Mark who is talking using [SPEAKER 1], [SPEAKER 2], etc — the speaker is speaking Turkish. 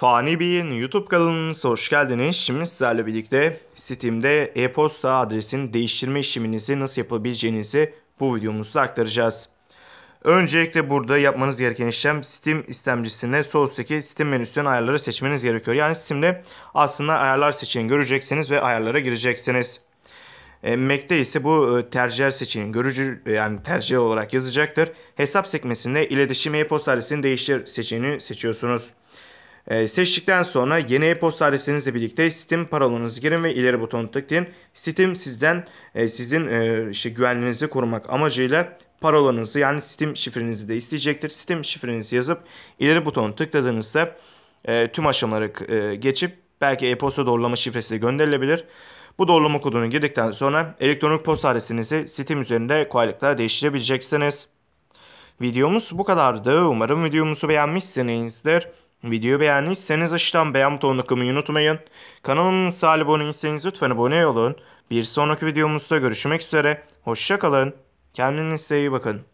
[SPEAKER 1] Fani Bey'in YouTube kanalınıza hoş geldiniz. Şimdi sizlerle birlikte Steam'de e-posta adresini değiştirme işleminizi nasıl yapabileceğinizi bu videomuzda aktaracağız. Öncelikle burada yapmanız gereken işlem Steam istemcisinde sol üstteki Steam menüsünden ayarları seçmeniz gerekiyor. Yani Steam'de aslında ayarlar seçeneğini göreceksiniz ve ayarlara gireceksiniz. Mac'te ise bu tercihler seçeneğini görücü yani tercih olarak yazacaktır. Hesap sekmesinde iletişim e-posta adresini değiştir seçeneğini seçiyorsunuz. Seçtikten sonra yeni e-posta adresinizle birlikte Steam parolanızı girin ve ileri butonunu tıklayın. Steam sizden sizin güvenliğinizi korumak amacıyla parolanızı yani Steam şifrenizi de isteyecektir. Steam şifrenizi yazıp ileri butonunu tıkladığınızda tüm aşamaları geçip belki e-posta doğrulama şifresi de gönderilebilir. Bu doğrulama kodunu girdikten sonra elektronik posta adresinizi Steam üzerinde kolaylıkla değiştirebileceksiniz. Videomuz bu kadardı. Umarım videomuzu beğenmişsinizdir. Videoyu beğendiyseniz aşağıdan beğen butonuna tıklamayı unutmayın. Kanalımıza abone değilseniz lütfen abone olun. Bir sonraki videomuzda görüşmek üzere. Hoşça kalın. Kendinize iyi bakın.